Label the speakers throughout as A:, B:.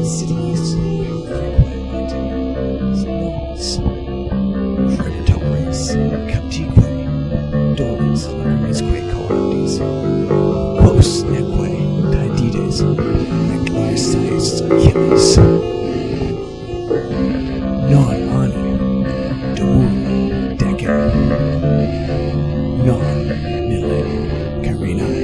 A: insidiis, Sinonis, credita, captique, dolis, lacrimisque, coactis, quos, neque, Tydides, Larisaeus Achilles, non anni, domuere, decem, non mille, carinae.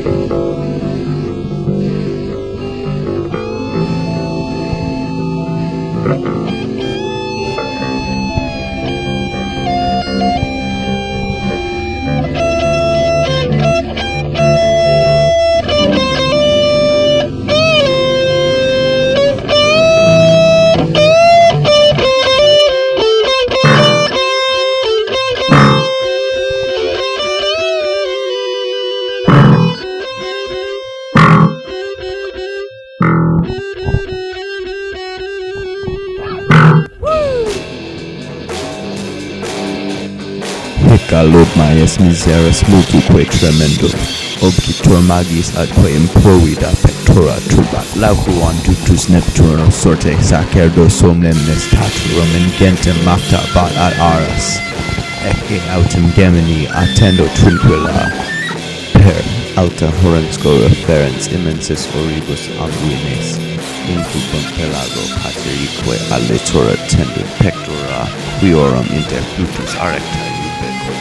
B: aliud maius miseris multoque tremendum, obicitur magis atque improvida pectora turbat, Laocoon ductus Neptuno sorte sacerdos somnemnis taturum ingentem macta bat ad aras, ecce autem gemini attendo tranquilla, per alta horensco referens immensis oribus ambuines, incubum pelago periurique alitura tendit pectora, quiorum inter flutus arecta ubique.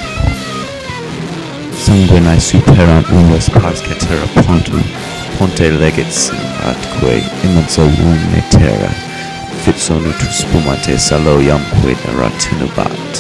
B: Sanguinae superant unus pars cetera ponte legit sim atque immenso lumine terra, fit sonitus spumante salo iamque neratinubat.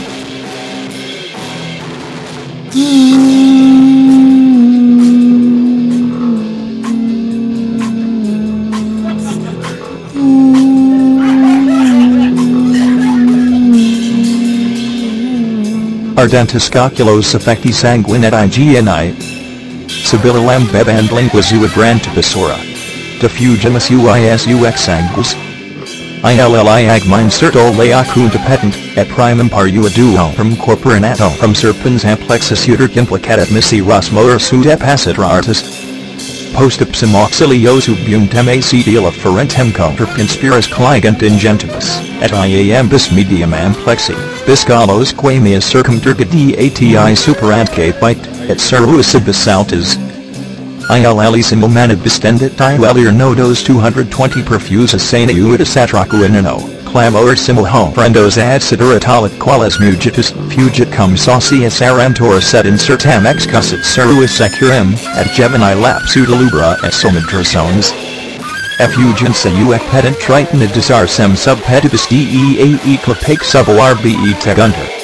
C: Ardentis calculos affecti sanguinet IGNI. Sibilam beband linguas grantibusora. Diffugimus uisux sanguis. Illi agmine certo Laocoon depetent, et primum paru duo from corporinato from serpens amplexus uterc implicatat miseris motus ut epacitra artis. Postipsum auxilios ubium temaci deala ferentem contra conspiras cligant ingentibus, et iambis medium amplexi, biscalos quaemias circumdergati ati super atque bite, et seruisibus altas. Illisimul manibus tendit ilir nodos 220 perfusus sane uidus atracuinino, clamor simul ho frendos ad sideritalit quales mugitus, fugit cum saucius arantor sed insertam excussit seruis securem, et gemini lapsu delubra et somidrasones. Effugens uec pedant tritonidis arsem sub pedibus deae clapake sub orbe tegunter.